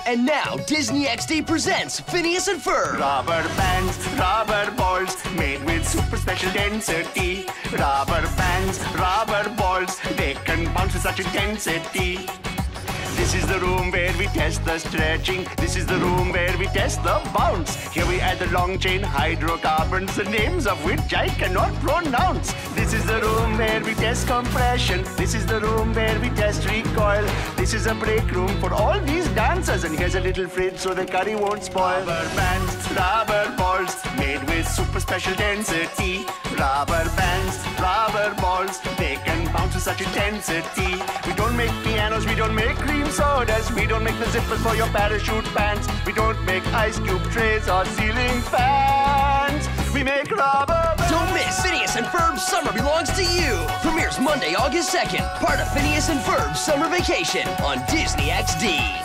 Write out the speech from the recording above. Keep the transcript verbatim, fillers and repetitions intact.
And now, Disney X D presents Phineas and Ferb. Rubber bands, rubber balls, made with super special density. Rubber bands, rubber balls, they can bounce with such intensity. This is the room where we test the stretching. This is the room where we test the bounce. Here we add the long chain hydrocarbons, the names of which I cannot pronounce. This is the room where we test compression. This is the room where we test recoil. This is a break room for all these dancers. And here's a little fridge so the curry won't spoil. Rubber bands, rubber balls, made with super special density. Rubber bands, rubber balls, they can bounce with such intensity. We don't make pianos, we don't make cream sodas. We don't make the zippers for your parachute pants. We don't make ice cube trays or ceiling fans. We make rubber bands. Don't miss Phineas and Ferb's Summer Belongs to You. Premieres Monday, August second. Part of Phineas and Ferb's Summer Vacation on Disney X D.